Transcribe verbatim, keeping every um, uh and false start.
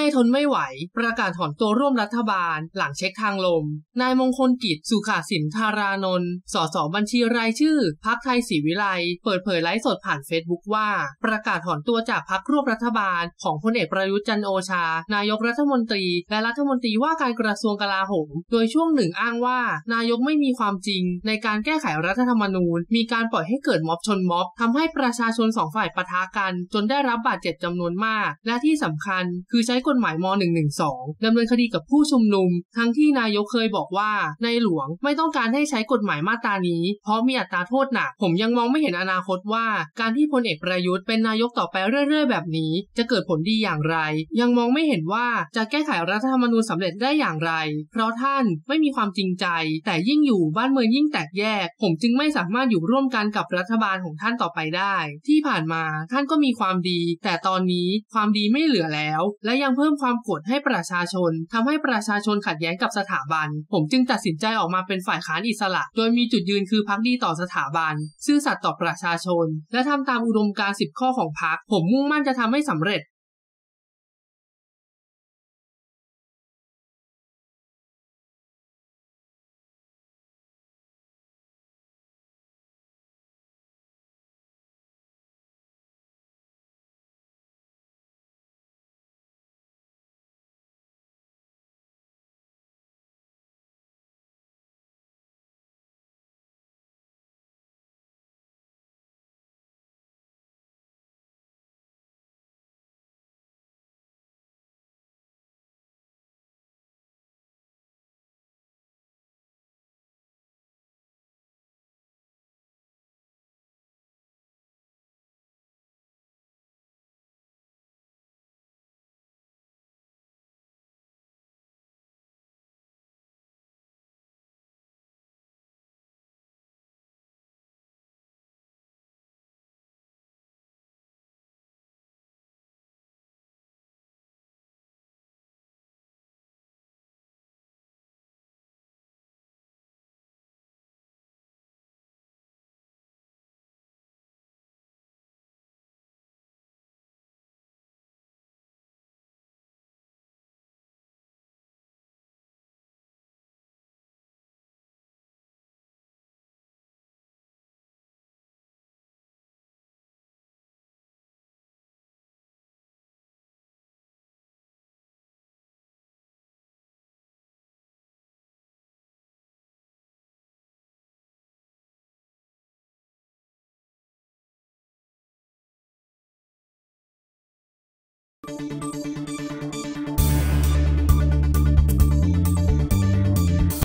ทนไม่ไหวประกาศถอนตัวร่วมรัฐบาลหลังเช็คทางลมนายมงคลกิจสุขสินธารานนท์สสบัญชีรายชื่อพรรคไทยศรีวิไลเปิดเผยไลฟ์สดผ่านเฟซบุ๊กว่าประกาศถอนตัวจากพรรคร่วมรัฐบาลของพลเอกประยุทธ์จันทร์โอชานายกรัฐมนตรีและรัฐมนตรีว่าการกระทรวงกลาโหมโดยช่วงหนึ่งอ้างว่านายกไม่มีความจริงในการแก้ไขรัฐธรรมนูญมีการปล่อยให้เกิดม็อบชนม็อบทำให้ประชาชนสองฝ่ายปะทะกันจนได้รับบาดเจ็บจำนวนมากและที่สำคัญคือใช้กฎหมายม หนึ่งหนึ่งสอง ดำเนินคดีกับผู้ชุมนุมทั้งที่นายกเคยบอกว่าในหลวงไม่ต้องการให้ใช้กฎหมายมาตรานี้เพราะมีอัตราโทษหนักผมยังมองไม่เห็นอนาคตว่าการที่พลเอกประยุทธ์เป็นนายกต่อไปเรื่อยๆแบบนี้จะเกิดผลดีอย่างไรยังมองไม่เห็นว่าจะแก้ไขรัฐธรรมนูญสำเร็จได้อย่างไรเพราะท่านไม่มีความจริงใจแต่ยิ่งอยู่บ้านเมืองยิ่งแตกแยกผมจึงไม่สามารถอยู่ร่วมกันกับรัฐบาลของท่านต่อไปได้ที่ผ่านมาท่านก็มีความดีแต่ตอนนี้ความดีไม่เหลือแล้วและยังเพิ่มความกดให้ประชาชนทำให้ประชาชนขัดแย้งกับสถาบันผมจึงตัดสินใจออกมาเป็นฝ่ายค้านอิสระโดยมีจุดยืนคือภักดีต่อสถาบันซื่อสัตย์ต่อประชาชนและทำตามอุดมการณ์สิบข้อของพรรคผมมุ่งมั่นจะทำให้สำเร็จ